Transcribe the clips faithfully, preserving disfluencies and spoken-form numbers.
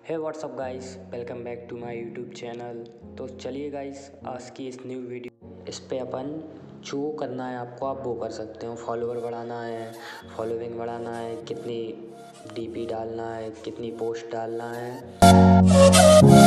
Hey what's up guys, welcome back to my YouTube channel. तो चलिए guys, आज की इस न्यू वीडियो इस पे अपन जो करना है आपको आप वो कर सकते हो। फॉलोवर बढ़ाना है, फॉलोइंग बढ़ाना है, कितनी डीपी डालना है, कितनी पोस्ट डालना है।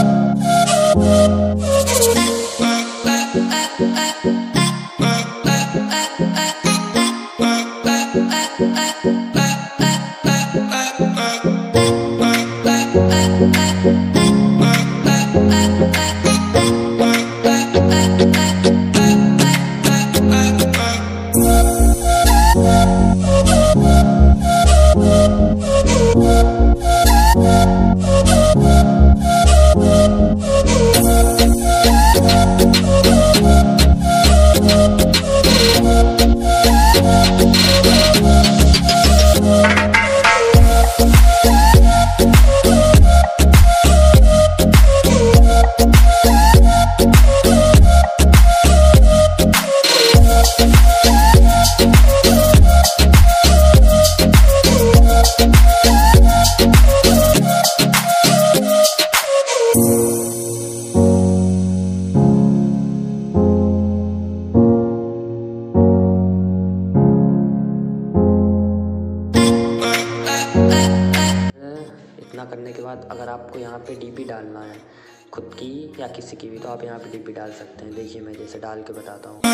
इतना करने के बाद अगर आपको यहाँ पे डीपी डालना है खुद की या किसी की भी, तो आप यहाँ पे डीपी डाल सकते हैं। देखिए मैं जैसे डाल के बताता हूँ।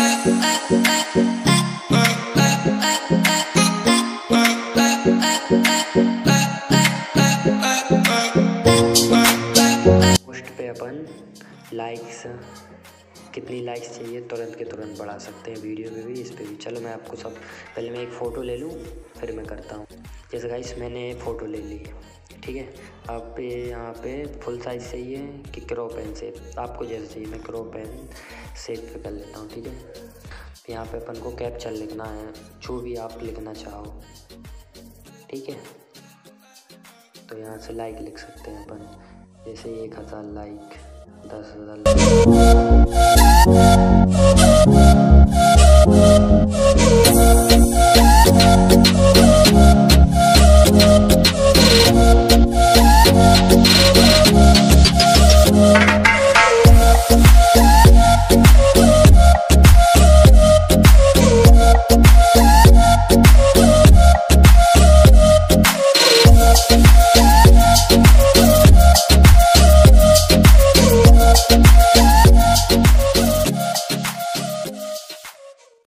पोस्ट पे अपन लाइक्स कितनी लाइक्स चाहिए तुरंत के तुरंत बढ़ा सकते हैं, वीडियो में भी इस पे भी। चलो मैं आपको सब पहले मैं एक फ़ोटो ले लूँ फिर मैं करता हूँ। जैसे गाइस मैंने फ़ोटो ले ली, ठीक है। आप पे यहाँ पे फुल साइज़ चाहिए कि क्रॉप पेन से, आपको जैसे चाहिए। मैं क्रॉप पेन सेव पे कर लेता हूँ, ठीक है। यहाँ पे अपन को कैप्चर लिखना है, जो भी आप लिखना चाहो, ठीक है। तो यहाँ से लाइक लिख सकते हैं अपन, जैसे एक हज़ार लाइक, दस हज़ार लाइक।